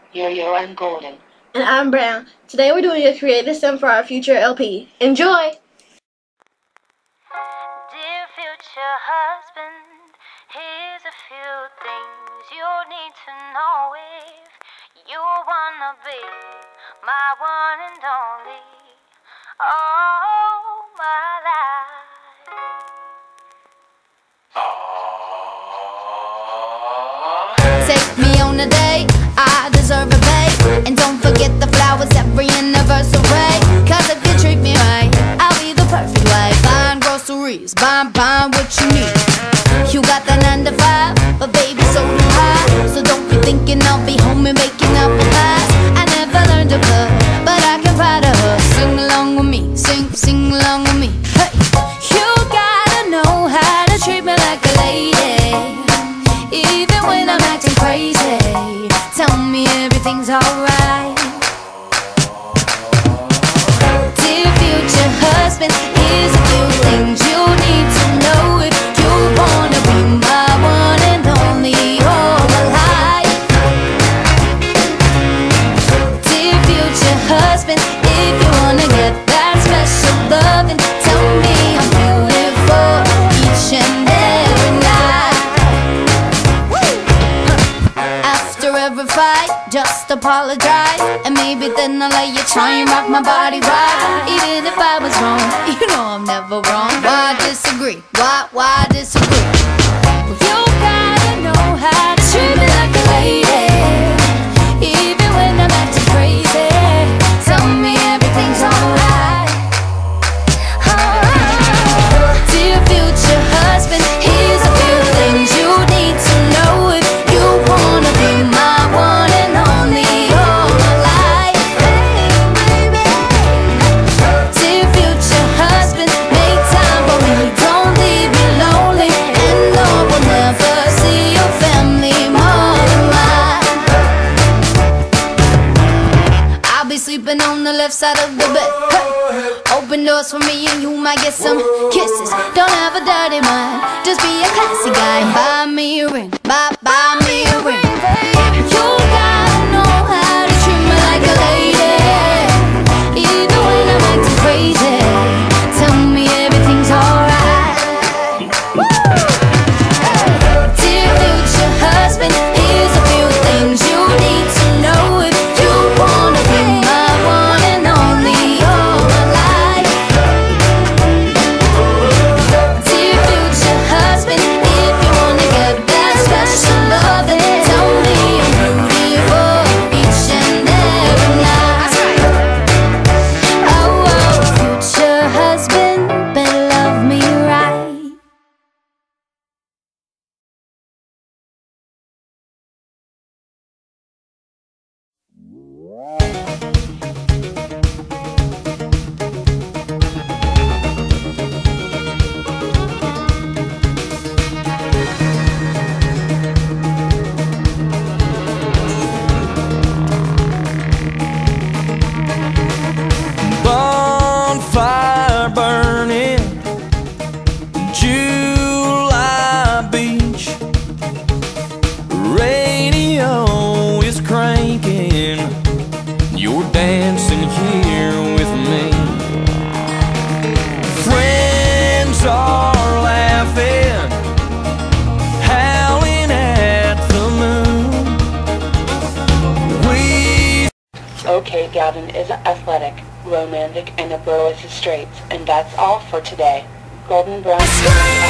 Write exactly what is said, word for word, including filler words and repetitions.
Yo-Yo, I'm Golden. And I'm Brown. Today we're doing a creative sim for our future L P. Enjoy! Dear future husband, here's a few things you need to know if you wanna be my one and only, all my life. Take me on a date, I deserve a pay. And don't forget the flowers every anniversary. Cause if you treat me right, I'll be the perfect wife. Buying groceries, buying, buying what you need. You got that nine to five, but baby so do I. So don't be thinking I'll be home and making apple pies. I never learned to cook, but I can ride a her. Sing along with me, sing, sing along with me. Hey, you gotta know how to treat me like a lady, even when I'm acting crazy. Tell me everything's alright. Dear future husband, here's a few things you need to know if you wanna be my one and only all my life. Dear future husband, if you wanna get that special loving, tell me I'm beautiful each and every night. After every fight, just apologize, and maybe then I'll let you try and rock my body right. Even if I was wrong, you know I'm never wrong. Why disagree? Why, why disagree? Well, you gotta know how to treat me like a lady, even when I'm acting crazy. Tell me everything's alright. Oh, dear future husband, here's a few things you need to know if you wanna be my one and only all my life. Dear future husband, make time for me, don't leave me lonely, and no one never see your family more than mine. I'll be sleeping on the left side of the bed. Hey. Open doors for me and you might get some kisses. Don't have a dirty mind, just be a classy guy. Buy me a ring, buy, buy me a ring. You gotta know how to treat me like a lady, even when I'm acting crazy. Tell me everything's alright. Dear future husband, here's a few things you need to know if you wanna be my one and only all my life. Dear future husband, if you wanna get that special loving, tell me I'm beautiful each and every night. Oh, oh, future husband, better love me right. Bonfire burning, July beach, radio is cranking, you're dancing here with me. Friends are laughing, howling at the moon. We Okay, Gavin is athletic, romantic, and a bro is his straights. And that's all for today. Golden Brown.